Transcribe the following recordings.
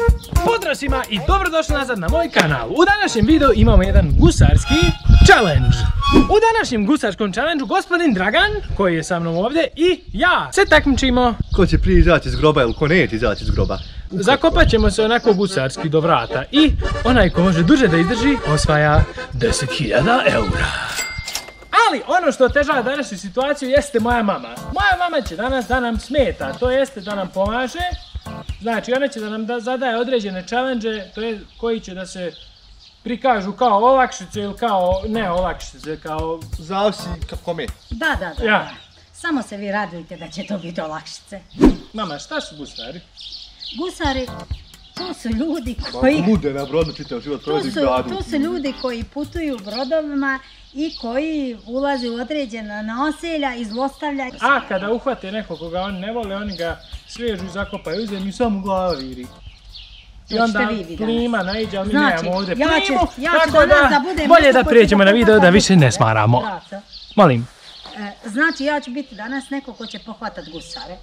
Pozdrav svima i dobrodošli nazad na moj kanal. U današnjem videu imamo jedan gusarski challenge. U današnjem gusarskom challengeu gospodin Dragan, koji je sa mnom ovdje, i ja se takmičimo. Ko će prije izaći iz groba ili ko neće izaći iz groba? Zakopat ćemo se onako gusarski do vrata i onaj ko može duže da izdrži osvaja 10.000 eura. Ali ono što otežava današnju situaciju jeste moja mama. Moja mama će danas da nam smeta, to jeste da nam pomaže. Znači ona će da nam zadaje određene challenge, to je koji će da se prikažu kao olakšice ili kao ne olakšice, kao... Zavisi kome. Da. Ja. Samo se vi radujte da će to biti olakšice. Mama, šta su gusari? Gusari, to su ljudi koji... Bude na brodu čitav život provodi u gradu. To su ljudi koji putuju brodovima i koji ulaze u određena naselja i zlostavljaju. A kada uhvate nekog koga oni ne vole, oni ga svežu i zakopaju u zemlju i samo glava viri. I onda plima naiđe, ali mi nemamo ovdje plimu, tako da bolje da prijeđemo na video da više ne smaramo. Molim. Znači ja ću biti danas neko ko će pohvatat gusare.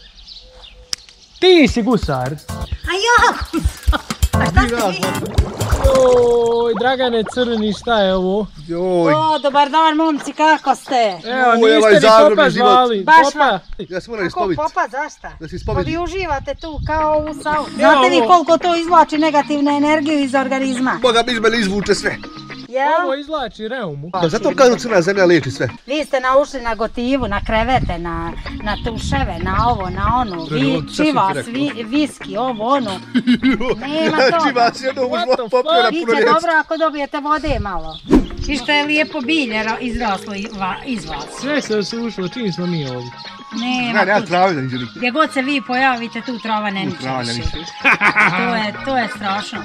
Ti si gusar. A ja gusar. A šta ste vi? Joj, Dragane crni, šta je ovo? Joj. O, dobar dan momci, kako ste? Evo, niste ni Popa zvali. Baš Popa. Ja se moram ispobiti. Popa, zašta? Da se Pa ispobiti. vi uživate tu kao u sauni. Znate vi koliko to izvlači negativnu energiju iz organizma? Boga mi iz mene izvuče sve. Ovo izvlači reumu. Da zato kažu crna zemlja liječi sve. Vi ste naušli na gotivu, na krevete, na tuševe, na ovo, na ono, čivas, viski, ovo, ono. Nema toga. Čivas je ono uzlo popio na puno Biće riječi. dobro ako dobijete vode malo. I što je lijepo bilje izraslo iz vas. Sve se osušilo, čim smo mi ovdje. Nema trave da niđe nikad. Gdje god se vi pojavite, tu trava ne niče više. To je strašno.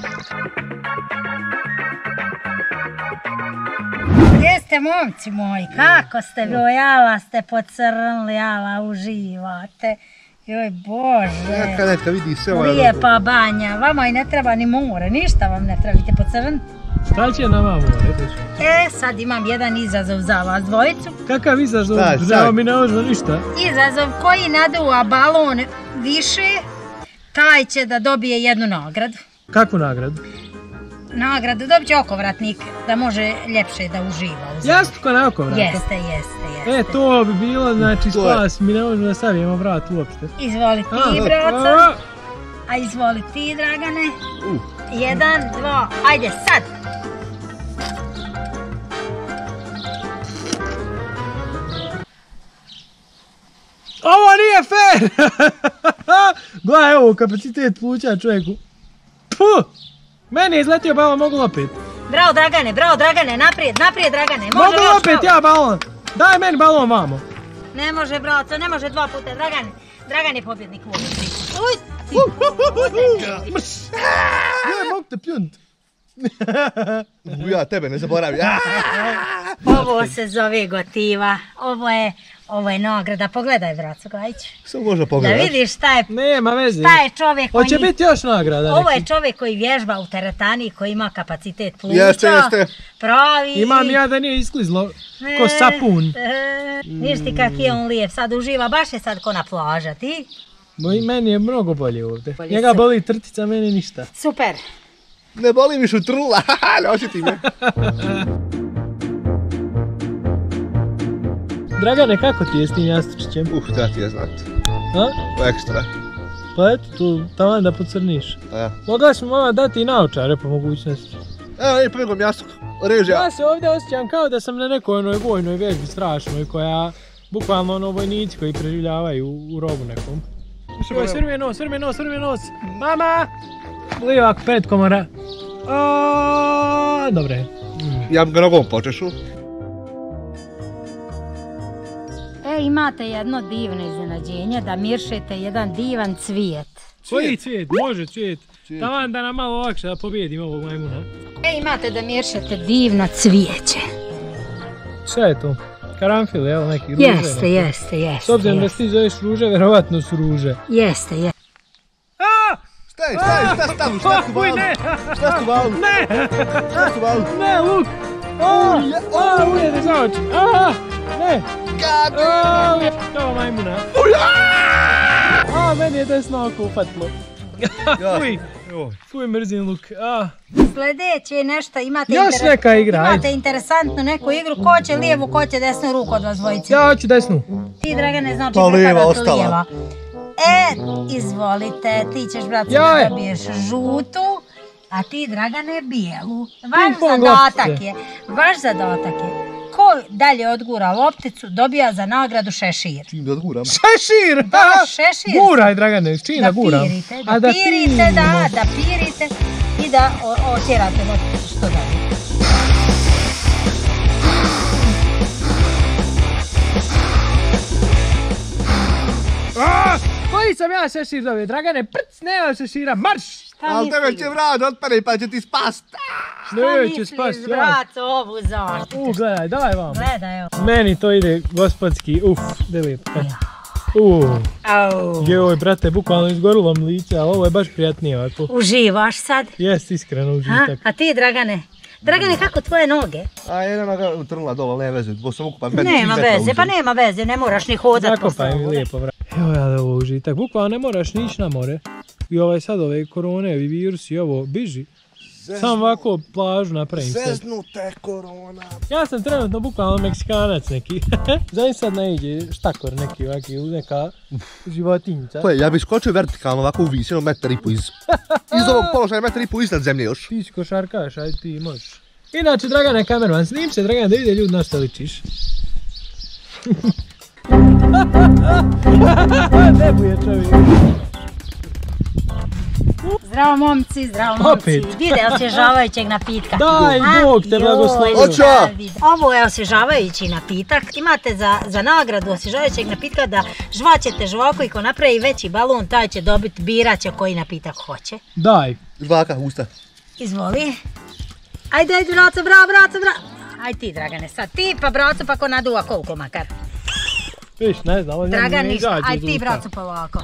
Gdje ste momci moji, kako ste vi, jala ste pocrnili, jala uživate. Joj Bože, Neka vidi sve ovo. lijepa banja, vama i ne treba ni more, ništa vam ne trebate pocrniti. Šta će na vama? Sad imam jedan izazov za vas dvojicu. Kakav izazov? Žao mi ne možemo ništa. Izazov koji naduva balon više, taj će da dobije jednu nagradu. Kakvu nagradu? Nagradu dobit će okovratnik, da može ljepše da uživa u zemlji. Jastuka na okovrata? Jeste. To bi bilo, znači spas, mi ne možemo da stavimo vrat uopšte. Izvoli ti, braco. A izvoli ti, Dragane. 1, 2, ajde sad. Ovo nije fair! Gledaj ovo, kapacitet pluća čovjeku. Puh! Meni je izletio balon, mogu opet. Bravo Dragane, naprijed Dragane. Mogu opet ja balon. Daj meni balon vamo. Ne može, braco, ne može 2 puta, Dragan je pobjednik u ovoj priči. Ne, mogu te pljunt. Ja tebe ne zaboravim. Ovo se zove gotiva, ovo je nagrada, pogledaj braco, Gajić. Samo možda pogledaš. Da vidiš šta je čovjek koji... Hoće biti još nagrada. Ovo je čovjek koji vježba u teretani, koji ima kapacitet pluća. Jeste. Pravi. Imam ja da nije isklizlo ko sapun. Viš ti kak je on lijep, sad uživa, baš je sad ko na plaža, ti? Meni je mnogo bolje ovdje. Njega boli trtica, meni ništa. Super. Ne boli mi šutrula, ne osjeti me. Dragane, kako ti je s tim jastučićem? Da ti je znati. Ekstra. Pa eto tu, taman da pocrniš. Mogla smo mama dati i naočare po mogućnosti. Evo, ne pomegam jastuk. Režija. Ja se ovdje osjećam kao da sam na nekoj onoj vojnoj vježbi strašnoj koja, bukvalno vojnici koji preživljavaju u rovu nekom. Srmi nos. Mama! Lijevak, 5 komora. Dobre. Ja ga nogom počešu. Imate jedno divno iznenađenje, da miršete jedan divan cvijet. Koji cvijet? Može cvijet. Taman da nam malo lakše da pobjedim ovog majmuna. Imate da miršete divno cvijeće. Šta je to? Karanfil, jel, neki ruže? Jeste. S obzirom da ti zoveš ruže, verovatno su ruže. Jeste. Staj, šta stavu, šta tu valu? Šta tu valu? Ne, luk! Ujede za oči! Ne! Kao majmuna. Meni je desno oko upatilo. Fuj, fuj, mrzim luk. Sljedeće nešto, Još neka igra, ajde. Imate interesantnu neku igru, ko će lijevu, ko će desnu ruku od vas dvojice. Ja hoću desnu. Ti, Dragane, znači Pa lijeva pripada tu ostala. lijeva. Izvolite, ti ćeš, brat, da dobiješ žutu, a ti, Dragane, bijelu. Vaš zadatak je, ko dalje odgura lopticu, dobija za nagradu šešir. Čim da odguram? Šešir! Da, šešir. Guraj, Dragane, čim da guram? Da pirite i da otjerate lopticu što dalje. Koji sam ja šešir dobio? Dragane, prc, nema šešira, marš! Ali tebe će vrat otpane pa će ti spast. Neće spast, Šta misliš, brat, ovu zaštitu? Gledaj, daj vam. Gledaj, evo. Meni to ide gospodski, de lijepo. Joj, brate, bukvalno izgorilo mi lice, ali ovo je baš prijatnije ovako. Uživaš sad? Jest, iskreno užitak. A ti, Dragane? Dragane, kako tvoje noge? A jedna noga utrnula dole, ne veze, bo sam ukupan. Nema veze, ne moraš ni hodat po Zakopaj mi lijepo, brate. Evo ja da ovo užitak, bukvalno ne moraš ni ići na more. I sad ove korone, ovi virusi, ovo, biži. Sam ovako plažu napravim sve. Zeznute korona. Ja sam trenutno bukvalno Meksikanac neki. Zanim sad ne iđe štakor neki ovaki, neka životinjica. To je, ja bi skočio vertikalno ovako u vis, jedno 1,5 m iz ovog položaja 1,5 m iznad zemlje još. Ti si košarkaš, ajde ti možeš. Inače, Dragane, kamerman, snim se, Dragane, da vide ljudi na što ličiš. Ne buje čovjek. Zdravo momci, vide osvježavajućeg napitka. Daj, Bog te blagoslovi. Ovo je osvježavajući napitak. Imate za nagradu osvježavajućeg napitka da žvaćete žvaku i ko napravi veći balon, taj će dobiti, birat će koji napitak hoće. Daj. Žvaka, usta. Izvoli. Ajde, braco, bravo. Aj ti, Dragane, sad ti pa braco pa ko naduva koliko makar. Viš, ne znam, ovo ne izađe iz usta. Aj ti, braco, polako.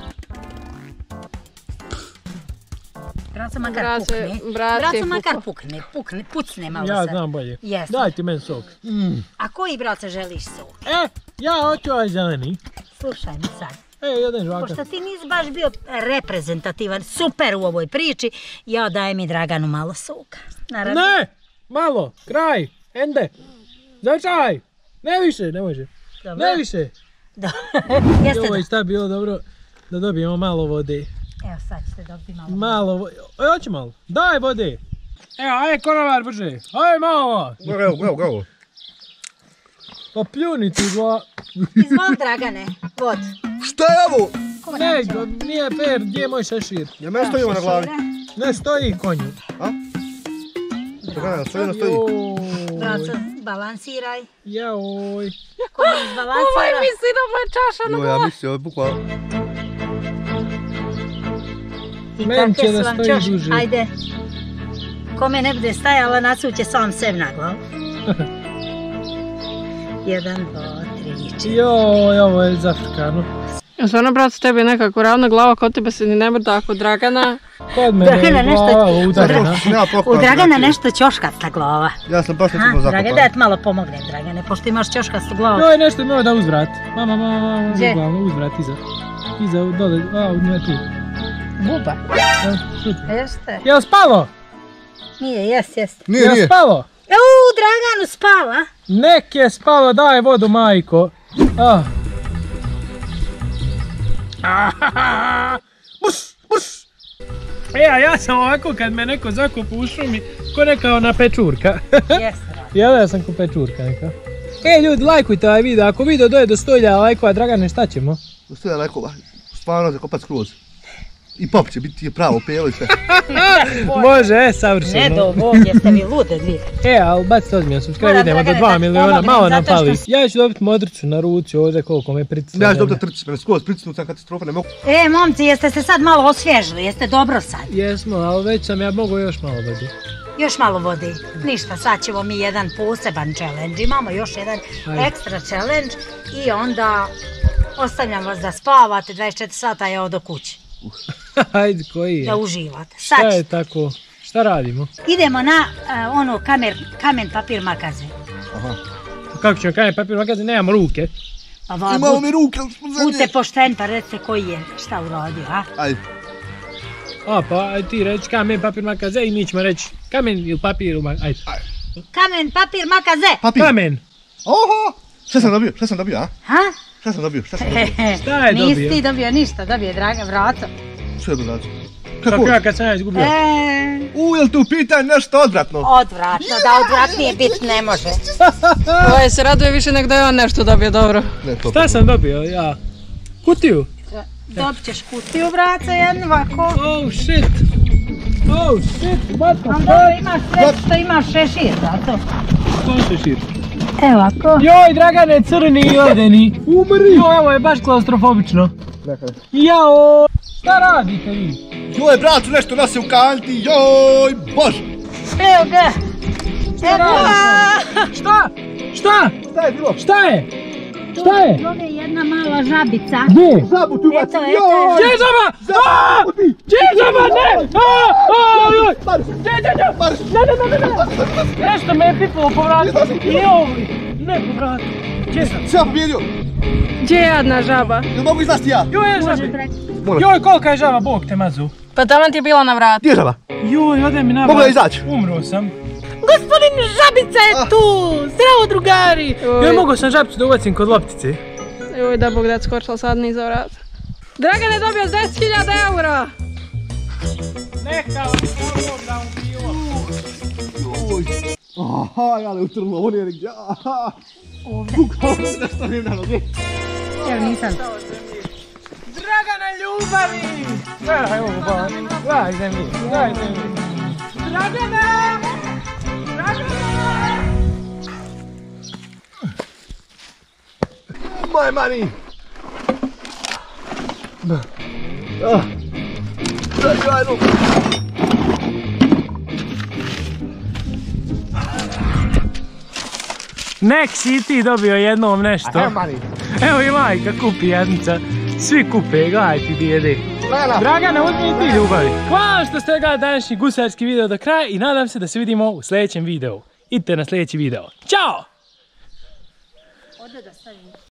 Braco makar pukne, pucne malo sad. Ja znam bolje. Daj ti meni sok. A koji, braco, želiš sok? Ja hoću ovaj zeleni. Slušaj mi sad. Jedan žvaka. Pošto ti nisi baš bio reprezentativan, super u ovoj priči, ja dajem i Draganu malo soka. Ne, malo, kraj, ende. Začaj, ne više, ne može. Ne više. Ovo je šta bilo dobro da dobijemo malo vode. Evo sad ćete dobiti malo vode. Malo vode, hoće malo, daj vode. Evo, ajde konovar brže, ajde malo. Evo. Pa pljuni ti dva. Izvoli, Dragane, vod. Šta je ovo? Ne, nije fair, gdje je moj šešir? Ja meni stoji ovo na glavi. Ne stoji konju. A? Dragana, stoji. Braco, balansiraj. Jaoj. Konju izbalansira. Ovaj misli da mu je čaša na glavi. Ja mislim, ovo je bukvalno. Meni će da stoji duže. Ajde. Kome ne bude stajala, nasuće sam sebi na glavu. 1, 2, 3, 4. Joj, ovo je zafrkano. Stvarno, brat, s tebi je nekako ravna glava, kod tebe se ni ne brda, kod Dragana. Kod mene je glava udarena. U Dragana nešto ćoškasta glava. Ja sam baš nekako zakopan. Dragane, da ti malo pomognem, Dragane, pošto imaš ćoškastu glavu. Joj, nešto imao da uzvrat. Mama, uzvrat iza. Iza, dole, nije tu. Buba. Jeste. Jel spalo? Nije, jeste. Jel spalo? Draganu spala. Nek je spalo, daj vodu, majko. Brš. Ja sam ovako kad me neko zakupa u šumi, ko neka ona pečurka. Jel, ja sam ko pečurka neka. Ljudi, lajkujte ovaj video, ako video doje do 100.000 lajkova, Dragane, šta ćemo? Do 100.000 lajkova, stvarno zakopat skroz. I pop će biti pravo pelo i sve. Može, savršeno. Ne do Bog, jeste vi lude dvije. Ali bacite ozbiljno subscribe, idemo do 2 miliona, malo nam fali. Ja ću dobiti modricu na ruci ovdje koliko me pritisne. Ja ću dobiti trčice, skroz pritisnu sam katastrofa, ne mogu. Momci, jeste se sad malo osvježili, jeste dobro sad? Jesmo, ali već sam ja mogu još malo vode. Još malo vode. Ništa, sad ćemo mi jedan poseban challenge. Imamo još jedan ekstra challenge i onda ostavljam vas da spavate 24 sata, ja odo kući. Ajde, koji je? Da uživate. Šta je tako? Šta radimo? Idemo na ono kamen, papir, makaze. Aha. Kako ćemo kamen, papir, makaze? Nemamo ruke. Imamo mi ruke, ali smo zemlje. Budite pošten pa recite koji je šta uradio, a? Ajde. A, pa ti reći kamen, papir, makaze i mi ćemo reći kamen ili papir, ajde. Kamen, papir, makaze. Papir. Kamen. Oho! Šta sam dobio, a? Ha? Šta sam dobio? Šta je dobio? Nisi ti dobio ništa, dobio Dragan vraco. Što je braco? Kako ja kad sam ja izgubio? Jel tu pitaj nešto odvratno? Odvratno, da odvratnije bit ne može. Ovaj se raduje više nek da je on nešto dobio dobro. Ne, to Šta sam dobio, ja? Kutiju? Dobit ćeš kutiju vraca jednu ovako. Oh shit! Oh shit, matka, Onda imaš sve što imaš šešir zato. što je šešir? Evo ovako. Joj, Dragane, crni i odeni. Umri! Joj, ovo je baš klaustrofobično. Jao! Šta radite vi? Joj, bracu, nešto nas je u kanti, joj, bože! Evo ga. Evo ga. Šta? Šta? Šta je bilo? Šta je? Šta je? Ovo je jedna mala žabica. Gdje? Zabu tu baci, Eto, joj! Gdje je žaba? Gdje je žaba? Ne! Joj! Marš! Marš! Nešto me je pipalo po vratu. Joj! Ne po vratu. Gdje sam? Sve pobjedio! Gdje je jadna žaba? Jel mogu izlasti ja? Joj, je žabi. Joj, kolika je žaba, Bog te mazu. Pa taman ti je bila na vratu. Gdje je žaba? Joj, ode mi na Mogu vrat. da izaći? Umro sam. Gospodin žabica je tu. Zdravo drugari. Joj, mogao sam žabicu da uvacim kod loptice. Joj, da Bog da je skočila sad niza vrata. Dragan je dobio 10.000 eura. Neka vam Bog da mu bilo. Aha, ale utrlo, ovo nije negdje, aha! Ovdje. Ovdje da stavim na noge. Evo nisam. Dragana ljubavi! Gledaj ovo, ba. Gledaj zemlji, gledaj zemlji. Dragana! Dragana! My money! Daj, ajde! Nek si ti dobio jednom nešto. Evo money! Evo i majka kupi jednica. Svi kupe, gledaj ti dijede. Dragana, uzmi i ti ljubavi. Hvala što ste gledali današnji gusarski video do kraja i nadam se da se vidimo u sljedećem videu. Idite na sljedeći video. Ćao!